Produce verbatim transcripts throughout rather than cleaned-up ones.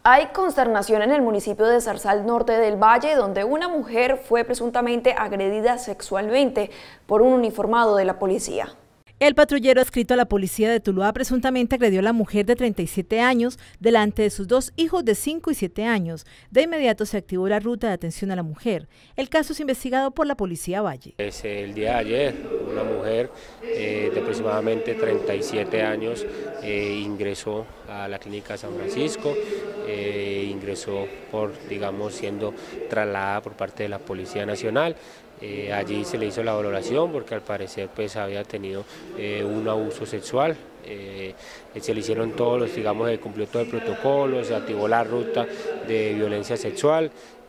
Hay consternación en el municipio de Zarzal Norte del Valle, donde una mujer fue presuntamente agredida sexualmente por un uniformado de la policía. El patrullero adscrito a la policía de Tuluá presuntamente agredió a la mujer de treinta y siete años delante de sus dos hijos de cinco y siete años. De inmediato se activó la ruta de atención a la mujer. El caso es investigado por la policía Valle. Es el día de ayer, una mujer eh, de aproximadamente treinta y siete años eh, ingresó a la clínica San Francisco, eh, ingresó por, digamos, siendo trasladada por parte de la Policía Nacional. Eh, allí se le hizo la valoración porque al parecer pues había tenido eh, un abuso sexual. Eh, se le hicieron todos los, digamos, se cumplió todo el protocolo, se activó la ruta de violencia sexual,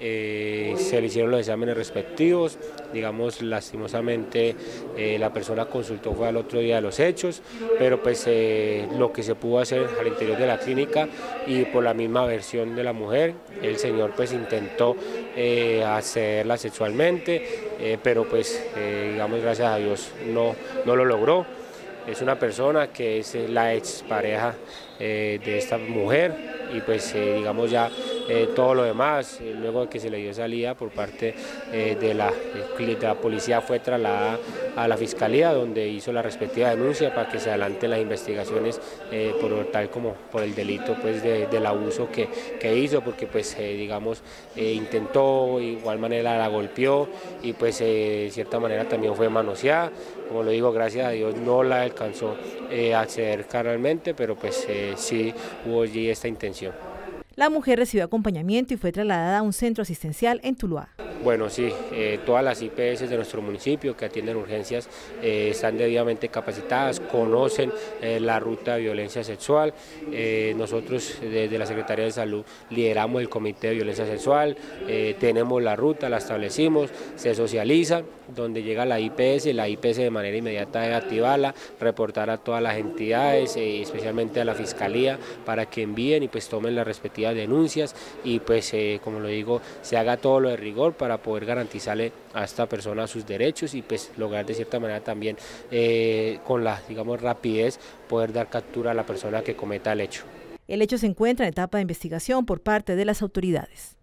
eh, se le hicieron los exámenes respectivos, digamos, lastimosamente eh, la persona consultó fue al otro día de los hechos, pero pues eh, lo que se pudo hacer al interior de la clínica y por la misma versión de la mujer, el señor pues intentó eh, accederla sexualmente, eh, pero pues eh, digamos gracias a Dios no, no lo logró. Es una persona que es la expareja eh, de esta mujer y pues eh, digamos ya eh, todo lo demás, eh, luego de que se le dio salida por parte eh, de, la, de la policía fue trasladada a la fiscalía donde hizo la respectiva denuncia para que se adelanten las investigaciones eh, por tal como por el delito pues de, del abuso que, que hizo porque pues eh, digamos eh, intentó, igual manera la golpeó y pues eh, de cierta manera también fue manoseada. Como lo digo, gracias a Dios no la alcanzó eh, a acceder carnalmente, pero pues eh, sí hubo allí esta intención. La mujer recibió acompañamiento y fue trasladada a un centro asistencial en Tuluá. Bueno, sí, eh, todas las I P S de nuestro municipio que atienden urgencias eh, están debidamente capacitadas, conocen eh, la ruta de violencia sexual. Eh, nosotros desde la Secretaría de Salud lideramos el Comité de Violencia Sexual, eh, tenemos la ruta, la establecimos, se socializa, donde llega la I P S, la I P S de manera inmediata debe activarla, reportar a todas las entidades, eh, especialmente a la Fiscalía, para que envíen y pues tomen las respectivas denuncias y pues eh, como lo digo, se haga todo lo de rigor para poder garantizarle a esta persona sus derechos y pues lograr de cierta manera también eh, con la digamos rapidez poder dar captura a la persona que cometa el hecho. El hecho se encuentra en etapa de investigación por parte de las autoridades.